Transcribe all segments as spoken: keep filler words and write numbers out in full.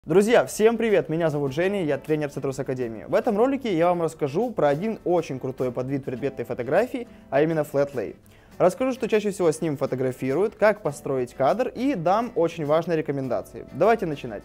Друзья, всем привет! Меня зовут Женя, я тренер Citrus Academy. В этом ролике я вам расскажу про один очень крутой подвид предметной фотографии, а именно Flat Lay. Расскажу, что чаще всего с ним фотографируют, как построить кадр и дам очень важные рекомендации. Давайте начинать.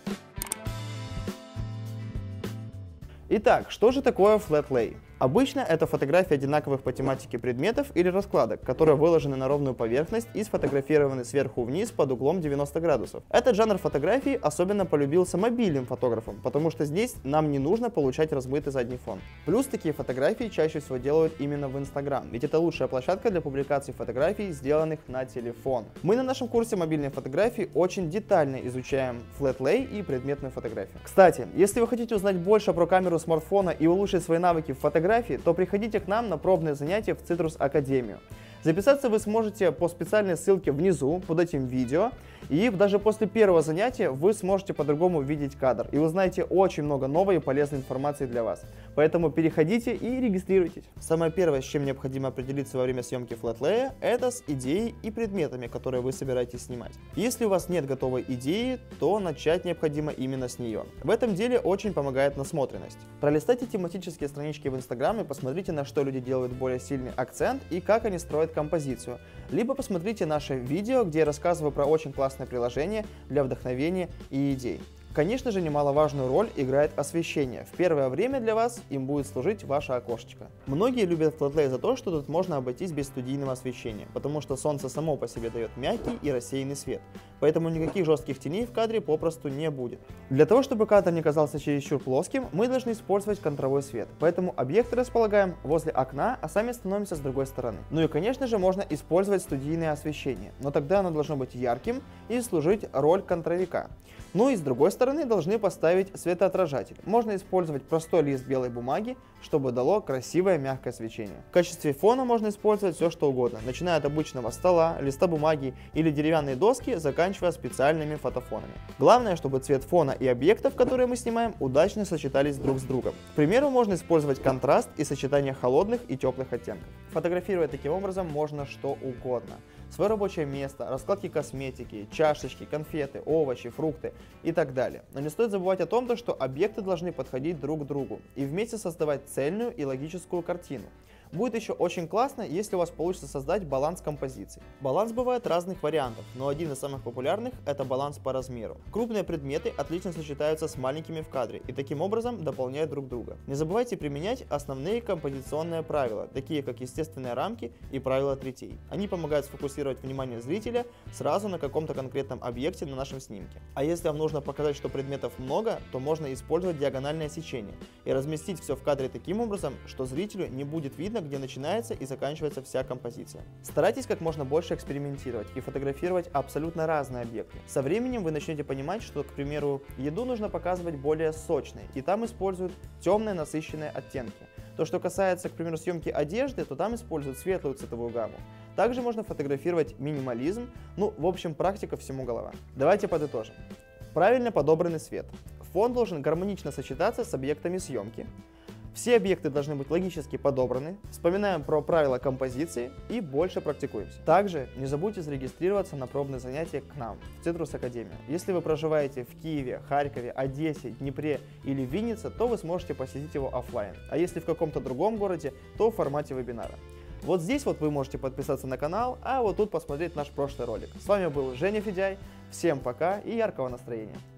Итак, что же такое Flat Lay? Обычно это фотографии одинаковых по тематике предметов или раскладок, которые выложены на ровную поверхность и сфотографированы сверху вниз под углом девяносто градусов. Этот жанр фотографии особенно полюбился мобильным фотографам, потому что здесь нам не нужно получать размытый задний фон. Плюс такие фотографии чаще всего делают именно в Instagram, ведь это лучшая площадка для публикации фотографий, сделанных на телефон. Мы на нашем курсе мобильной фотографии очень детально изучаем Flat Lay и предметную фотографию. Кстати, если вы хотите узнать больше про камеру смартфона и улучшить свои навыки в фотографии, то приходите к нам на пробные занятия в Citrus Academy. Записаться вы сможете по специальной ссылке внизу под этим видео, и даже после первого занятия вы сможете по-другому видеть кадр, и узнаете очень много новой и полезной информации для вас. Поэтому переходите и регистрируйтесь. Самое первое, с чем необходимо определиться во время съемки Flat Lay, это с идеей и предметами, которые вы собираетесь снимать. Если у вас нет готовой идеи, то начать необходимо именно с нее. В этом деле очень помогает насмотренность. Пролистайте тематические странички в Instagram и посмотрите, на что люди делают более сильный акцент и как они строят композицию. Либо посмотрите наше видео, где я рассказываю про очень классное приложение для вдохновения и идей. Конечно же, немаловажную роль играет освещение. В первое время для вас им будет служить ваше окошечко. Многие любят Flat Lay за то, что тут можно обойтись без студийного освещения, потому что солнце само по себе дает мягкий и рассеянный свет, поэтому никаких жестких теней в кадре попросту не будет. Для того, чтобы кадр не казался чересчур плоским, мы должны использовать контровой свет, поэтому объекты располагаем возле окна, а сами становимся с другой стороны. Ну и конечно же можно использовать студийное освещение, но тогда оно должно быть ярким и служить роль контровика. Ну и с другой стороны должны поставить светоотражатель. Можно использовать простой лист белой бумаги, чтобы дало красивое мягкое свечение. В качестве фона можно использовать все что угодно, начиная от обычного стола, листа бумаги или деревянной доски, заканчивая специальными фотофонами. Главное, чтобы цвет фона и объектов, которые мы снимаем, удачно сочетались друг с другом. К примеру, можно использовать контраст и сочетание холодных и теплых оттенков. Фотографировать таким образом можно что угодно. Свое рабочее место, раскладки косметики, чашечки, конфеты, овощи, фрукты и так далее. Но не стоит забывать о том, что объекты должны подходить друг к другу и вместе создавать цельную и логическую картину. Будет еще очень классно, если у вас получится создать баланс композиций. Баланс бывает разных вариантов, но один из самых популярных – это баланс по размеру. Крупные предметы отлично сочетаются с маленькими в кадре и таким образом дополняют друг друга. Не забывайте применять основные композиционные правила, такие как естественные рамки и правила третей. Они помогают сфокусировать внимание зрителя сразу на каком-то конкретном объекте на нашем снимке. А если вам нужно показать, что предметов много, то можно использовать диагональное сечение и разместить все в кадре таким образом, что зрителю не будет видно, где начинается и заканчивается вся композиция. Старайтесь как можно больше экспериментировать и фотографировать абсолютно разные объекты. Со временем вы начнете понимать, что, к примеру, еду нужно показывать более сочной, и там используют темные насыщенные оттенки. То, что касается, к примеру, съемки одежды, то там используют светлую цветовую гамму. Также можно фотографировать минимализм, ну, в общем, практика всему голова. Давайте подытожим. Правильно подобранный свет. Фон должен гармонично сочетаться с объектами съемки. Все объекты должны быть логически подобраны, вспоминаем про правила композиции и больше практикуемся. Также не забудьте зарегистрироваться на пробные занятия к нам в Citrus Academy. Если вы проживаете в Киеве, Харькове, Одессе, Днепре или Виннице, то вы сможете посетить его офлайн, а если в каком-то другом городе, то в формате вебинара. Вот здесь вот вы можете подписаться на канал, а вот тут посмотреть наш прошлый ролик. С вами был Женя Федяй, всем пока и яркого настроения!